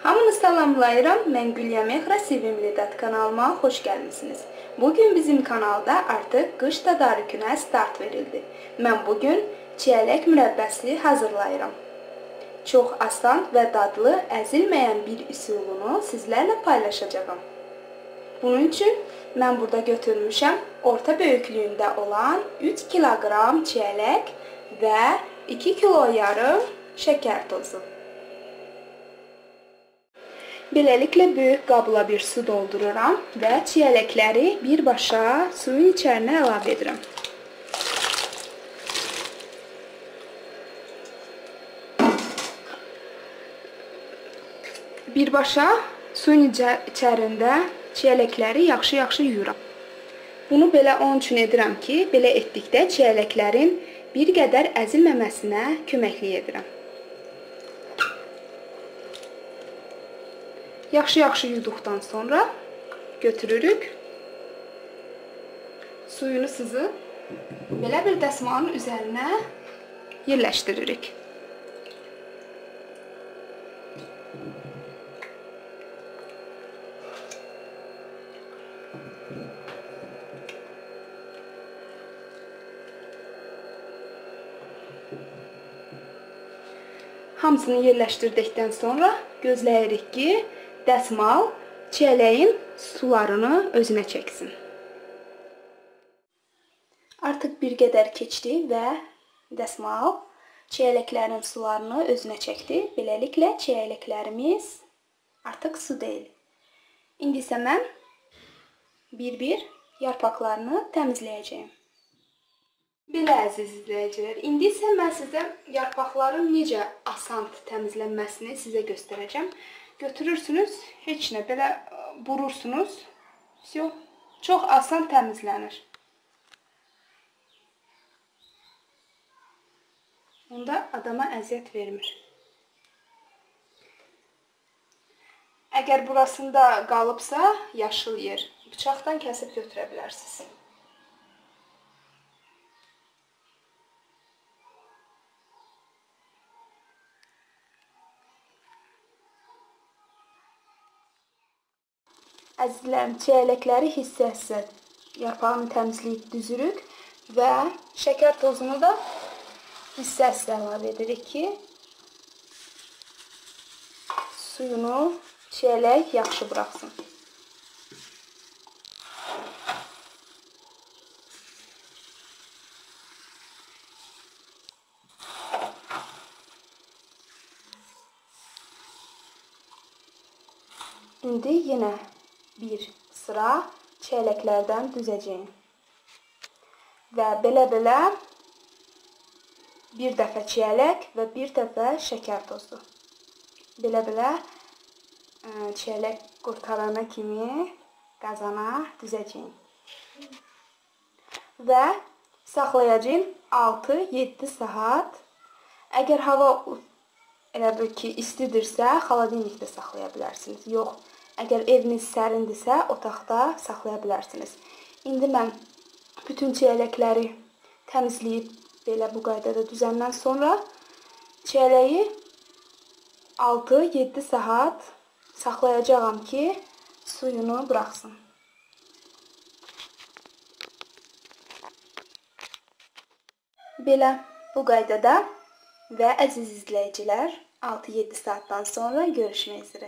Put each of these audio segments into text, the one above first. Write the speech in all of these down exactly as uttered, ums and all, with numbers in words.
Hamını salamlayıram, mən Gülya Mehra Sevimli Dad kanalıma xoş gəlmisiniz. Bugün bizim kanalda artıq qış tədarükünə start verildi. Mən bugün çiyələk mürəbbəsi hazırlayıram. Çox asan və dadlı, əzilməyən bir üsulunu sizlərlə paylaşacağım. Bunun üçün mən burada götürmüşəm orta böyüklüyündə olan üç kiloqram çiyələk və iki kilo yarım şəkər tozu. Beləliklə böyük qabla bir su doldururam və çiyələkləri birbaşa suyun içərinə əlavə edirəm. Birbaşa suyun içərisində çiyələkləri yaxşı-yaxşı yuyuram. Bunu belə onun üçün edirəm ki, belə etdikdə çiyələklərin bir qədər əzilməməsinə köməklik edirəm. Yaxşı-yaxşı yuduqdan sonra götürürük. Suyunu sızıb belə bir dəsmalın üzərinə yerləşdiririk. Hamısını yerləşdirdikdən sonra gözləyirik ki, dəsmal çiyələyin sularını özünə çəksin. Artıq bir qədər keçdi və dəsmal çiyələklərin sularını özünə çəkdi. Beləliklə çiyələklərimiz artıq su deyil. İndi isə mən bir-bir yarpaqlarını təmizləyəcəyim. Belə əziz izləyicilər, indi isə mən sizə yarpaqların necə asan təmizlənməsini sizə göstərəcəm. Götürürsünüz, heç nə, belə vurursunuz, çox asan təmizlənir. Onda adama əziyyət vermir. Əgər burasında qalıbsa, yaşıl yer, bıçaqdan kəsib götürə bilərsiniz. Əzizlərim, çiyələkləri hissə-hissə yarpağını təmizləyib düzürük və şəkər tozunu da hissə-hissə əlavə edirik ki, suyunu çiyələk yaxşı buraxsın. İndi yenə bir sıra çiyələklərdən düzəcəyim. Və belə-belə bir dəfə çiyələk və bir dəfə şəkər tozu. Belə-belə çiyələk qurtarana kimi qazana düzəcəyim. Və saxlayacağım altı yeddi saat. Əgər hava elə bir ki, istidirsə, xaladenikdə saxlaya bilərsiniz. Yox. Əgər eviniz sərindirsə, otaqda saxlaya bilərsiniz. İndi mən bütün çiyələkləri təmizləyib belə bu qaydada düzəndən sonra çiyələyi altı yeddi saat saxlayacağam ki, suyunu buraxsın. Belə bu qaydada və əziz izləyicilər, altı yeddi saatdan sonra görüşmək üzrə.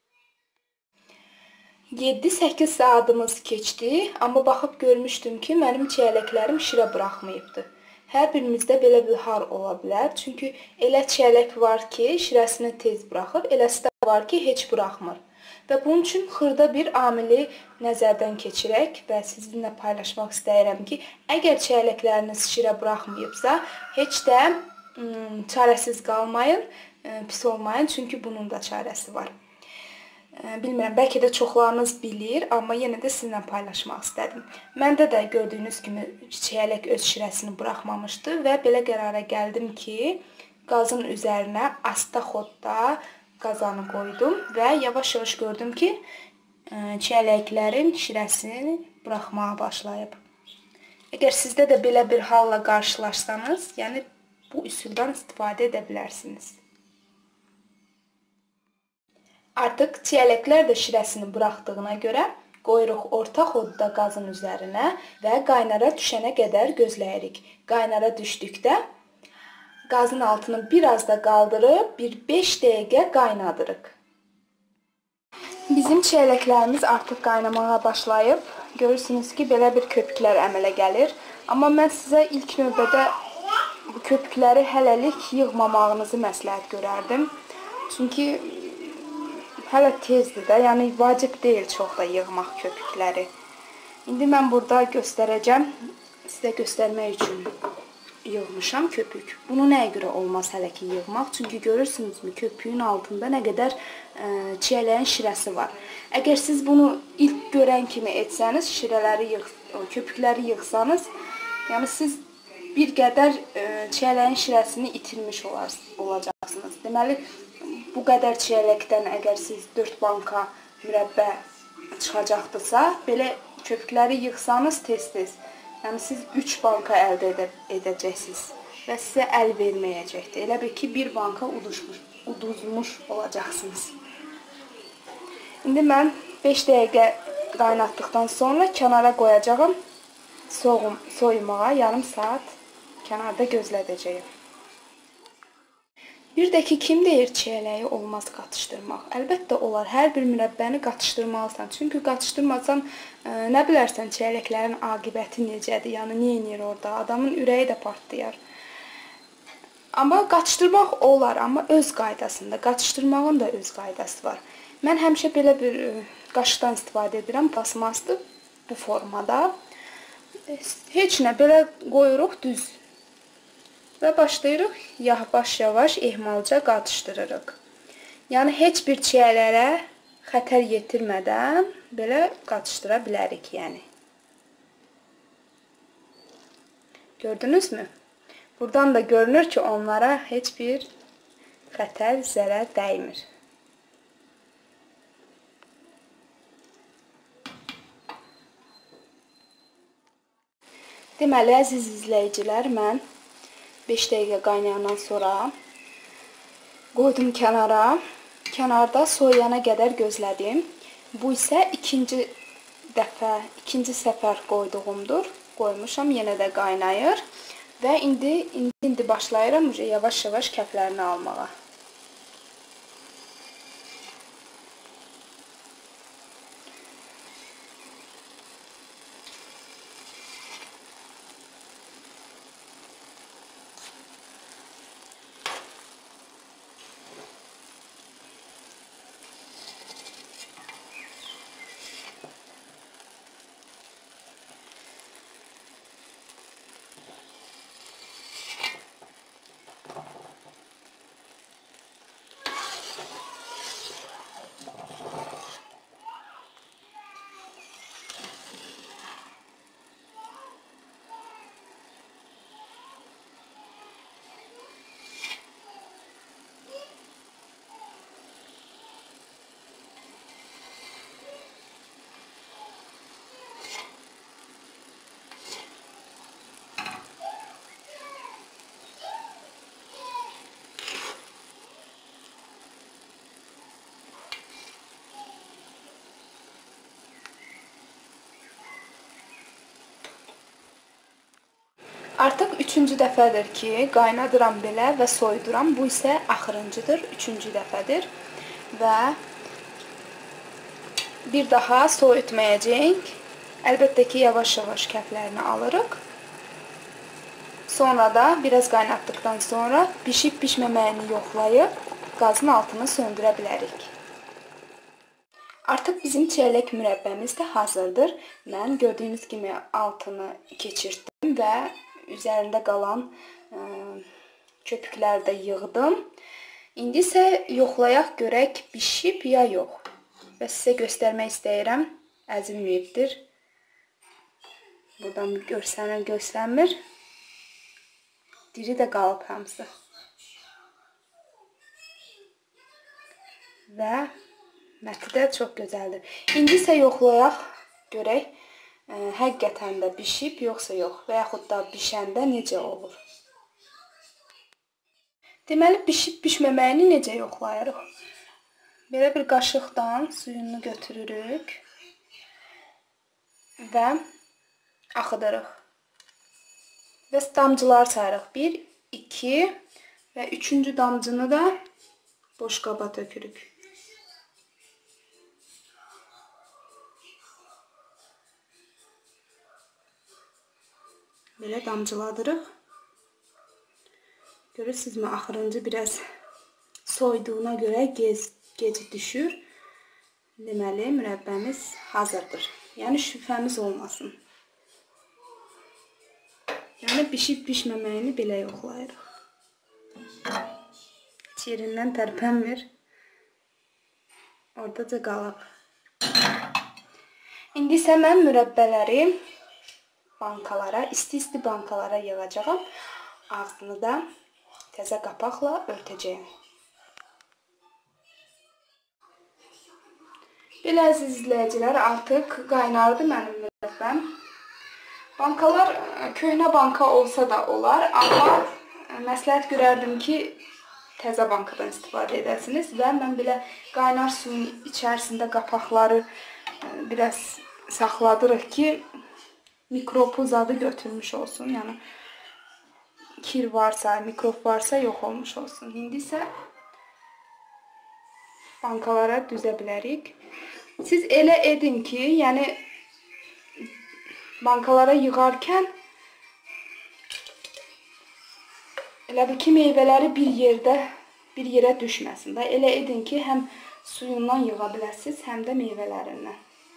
yeddi səkkiz saatımız keçdi, amma baxıb görmüşdüm ki, mənim çiyələklərim şirə buraxmayıbdır. Hər birimizdə belə bir hal ola bilər. Çünki elə çiyələk var ki, şirəsini tez buraxır, eləsi də var ki, heç buraxmır. Və bunun üçün xırda bir amili nəzərdən keçirək və sizinlə paylaşmaq istəyirəm ki, əgər çiyələkləriniz şirə buraxmayıbsa, heç də çarəsiz qalmayın, pis olmayın, çünki bunun da çarəsi var. Bilmirəm, bəlkə də çoxlarınız bilir, amma yenə də sizinlə paylaşmaq istədim. Məndə də gördüyünüz kimi çiyələk öz şirəsini buraxmamışdı və belə qərara gəldim ki, qazın üzərinə asta xodda qazanı qoydum və yavaş-yavaş gördüm ki, çiyələklərin şirəsini buraxmağa başlayıb. Əgər sizdə də belə bir halla qarşılaşsanız, yəni bu üsuldan istifadə edə bilərsiniz. Artıq çiyələklər də şirəsini buraxdığına görə qoyuruq orta odda qazın üzərinə və qaynara düşənə qədər gözləyirik. Qaynara düşdükdə qazın altını biraz da qaldırıb bir beş dəqiqə qaynadırıq. Bizim çiyələklərimiz artıq qaynamağa başlayıb. Görürsünüz ki, belə bir köpüklər əmələ gəlir. Amma mən sizə ilk növbədə bu köpükləri hələlik yığmamağınızı məsləhət görərdim. Çünki hələ tezdir də, yəni vacib deyil çox da yığmaq köpükləri. İndi mən burada göstərəcəm, sizə göstərmək üçün yığmışam köpük. Bunu nəyə görə olmaz hələ ki yığmaq? Çünki görürsünüzmü, köpüyün altında nə qədər ə, çiyələyin şirəsi var. Əgər siz bunu ilk görən kimi etsəniz, şirələri yığ, köpükləri yığsanız, yəni siz bir qədər ə, çiyələyin şirəsini itirmiş olacaqsınız. Deməli, bu qədər çiyələkdən əgər siz dörd banka mürəbbə çıxacaqdırsa, belə köpükləri yığsanız tez-tez, yəni siz üç banka əldə edə, edəcəksiniz və sizə əl verməyəcəkdir. Elə bir ki, bir banka uduşmuş, uduzmuş olacaqsınız. İndi mən beş dəqiqə qaynatdıqdan sonra kənara qoyacağım, soğum, soyumağa yarım saat kənarda gözlədəcəyim. Bir də ki, kim deyir çiyələyi olmaz qatışdırmaq? Əlbəttə olar, hər bir mürəbbəni qatışdırmalısan. Çünki qatışdırmasan, nə bilərsən çiyələklərin aqibəti necədir, yəni nə edir orada? Adamın ürəyi də partlayar. Amma qatışdırmaq olar, amma öz qaydasında. Qatışdırmağın da öz qaydası var. Mən həmişə belə bir qaşıqdan istifadə edirəm, plasmasdır bu formada. Heç nə, belə qoyuruq düz. Və başlayırıq yavaş-yavaş ehmalca qatışdırırıq. Yəni heç bir çiyələrə xətər yetirmədən belə qatışdıra bilərik, yəni. Gördünüzmü? Buradan da görünür ki, onlara heç bir xətər, zərər dəymir. Deməli, əziz izləyicilər, mən beş dəqiqə qaynayandan sonra qoydum kənara. Kənarda soyuyana qədər gözlədim. Bu isə ikinci dəfə, ikinci səfər qoyduğumdur. Qoymuşam, yenə də qaynayır. Və indi, indi, indi başlayıram yavaş-yavaş kəflərini almağa. Artıq üçüncü dəfədir ki, qaynadıram belə və soyuduram. Bu isə axırıncıdır, üçüncü dəfədir. Və bir daha soyutmayacağıq. Əlbəttə ki, yavaş-yavaş kəflərini alırıq. Sonra da biraz qaynatdıqdan sonra bişib-bişməməyini yoxlayıb qazın altını söndürə bilərik. Artıq bizim çiyələk mürəbbəmiz də hazırdır. Mən gördüyünüz kimi altını keçirtdim və üzərində qalan ə, köpükləri də yığdım. İndi isə yoxlayaq görək bişib ya yox. Və sizə göstərmək istəyirəm. Əzilməyibdir. Buradan görsənir, görsənmir. Diri də qalıb hamısı. Və məti də çox gözəldir. İndi isə yoxlayaq görək. Həqiqətən də bişib, yoxsa yox və yaxud da bişəndə necə olur. Deməli, bişib-bişməməyini necə yoxlayırıq? Belə bir qaşıqdan suyunu götürürük və axıdırıq. Və damcılar sayırıq. bir, iki və üçüncü damcını da boş qaba tökürük. Belə damcıladırıq. Görürsünüzmü? Axırıncı biraz soyduğuna görə gec, gec düşür. Deməli, mürəbbəmiz hazırdır. Yəni şübhəmiz olmasın. Yəni pişib pişməməyini belə yoxlayırıq. Heç yerindən tərpənmir. Oradaca qalıb. İndi isə mən mürəbbələri bankalara, isti-isti bankalara yığacağam. Ağzını da təzə qapaqla örtəcəyim. Belə əziz izləyicilər, artıq qaynardı mənim mürəbbəm. Bankalar köhnə banka olsa da olar, amma məsləhət görərdim ki, təzə bankadan istifadə edəsiniz və mən belə qaynar suyun içərisində qapaqları biraz saxladırıq ki, mikrobu zadı götürmüş olsun. Yəni kir varsa, mikrob varsa yox olmuş olsun. İndi isə bankalara düzə bilərik. Siz elə edin ki, yəni bankalara yığarkən elə bil ki, meyvələri bir yerdə, bir yerə düşməsin. Da elə edin ki, həm suyundan yığa biləsiniz, həm də meyvələrindən.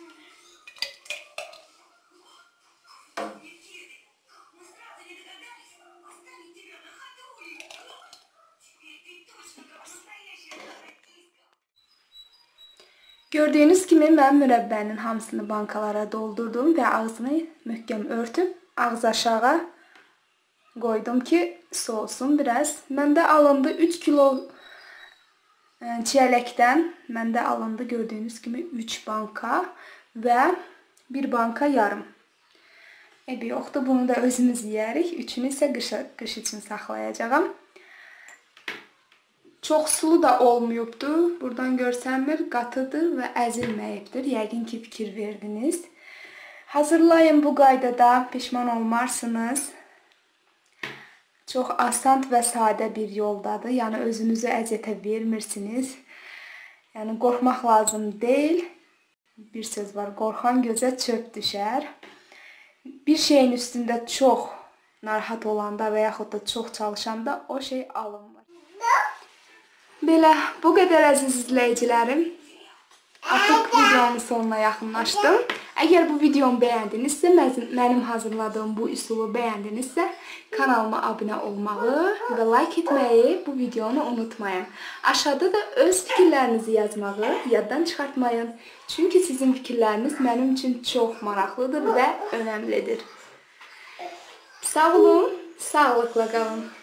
Gördüyünüz kimi mən mürəbbənin hamısını bankalara doldurdum və ağzını möhkəm örtüb ağız aşağı qoydum ki, soğusun biraz. Məndə alındı üç kilo çiyələkdən, məndə alındı gördüyünüz kimi üç banka və bir banka yarım. Ebi yoxdur, bunu da özümüz yeyərik. Üçünü isə qış, qış üçün saxlayacağam. Çox sulu da olmayıbdır. Buradan görsənmir, qatıdır və əzilməyibdir. Yəqin ki, fikir verdiniz. Hazırlayın bu qaydada, peşman olmarsınız. Çox asan və sadə bir yoldadır. Yəni, özünüzü əziyyətə vermirsiniz. Yəni, qorxmaq lazım deyil. Bir söz var, qorxan gözə çöp düşər. Bir şeyin üstündə çox narahat olanda və yaxud da çox çalışanda o şey alınmır. Belə, bu qədər əziz izləyicilərim. Artıq videonun sonuna yaxınlaşdım. Əgər bu videomu bəyəndinizsə, mənim hazırladığım bu üsulu bəyəndinizsə, kanalıma abunə olmağı və like etməyi bu videonu unutmayın. Aşağıda da öz fikirlərinizi yazmağı yaddan çıxartmayın. Çünki sizin fikirləriniz mənim üçün çox maraqlıdır və önəmlidir. Sağ olun, sağlıqla qalın.